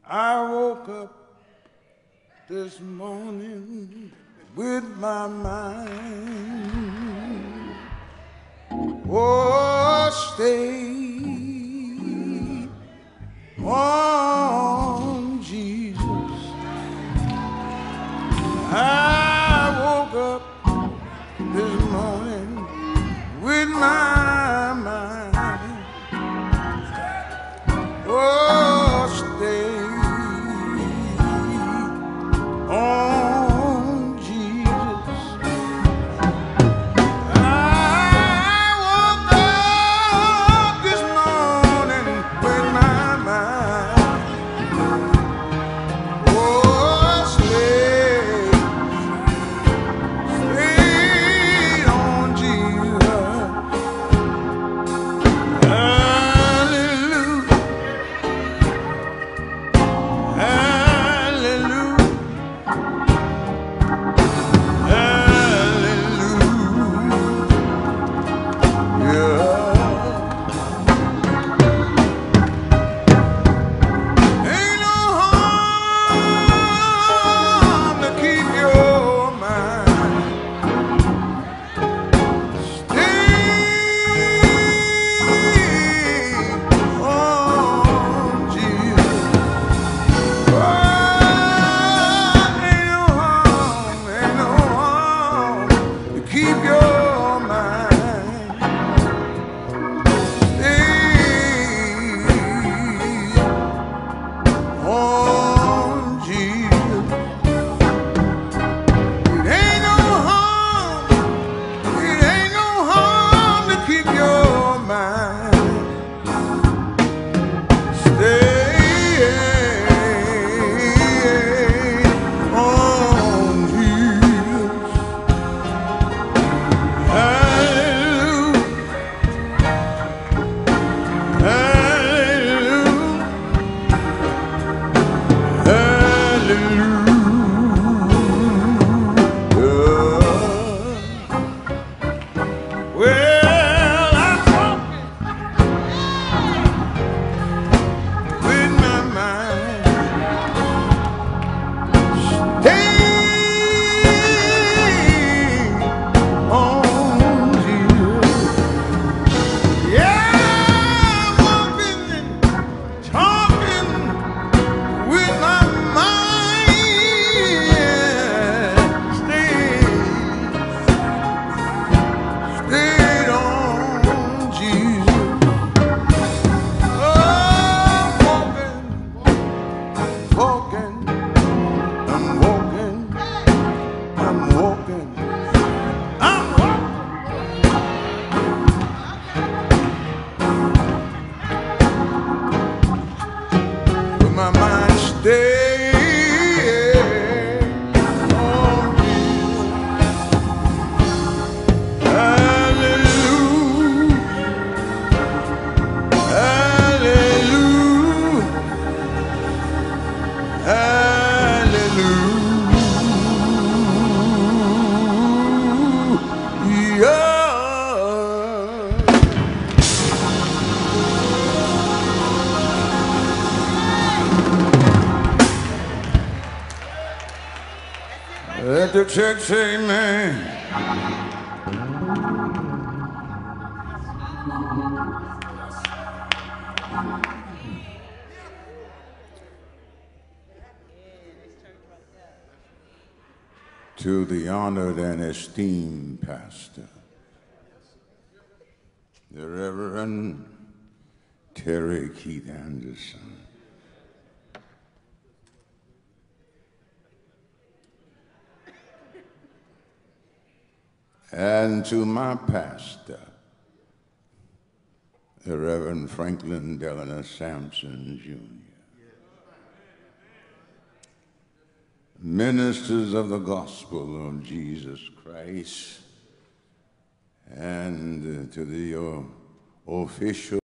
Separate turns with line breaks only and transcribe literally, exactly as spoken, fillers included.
I woke up this morning with my mind oh stayed on Jesus. I woke up this morning with my mind oh stayed on Jesus. I woke up this morning with my mind oh stayed, stayed on Jesus. Hallelujah, hallelujah. My mind stay on Jesus. Hallelujah, hallelujah, hallelujah. Let the church say amen. To the honored and esteemed pastor, the Reverend Terry Keith Anderson. And to my pastor, the Reverend Franklin Delano Sampson, Junior Ministers of the gospel of Jesus Christ, and to the uh, official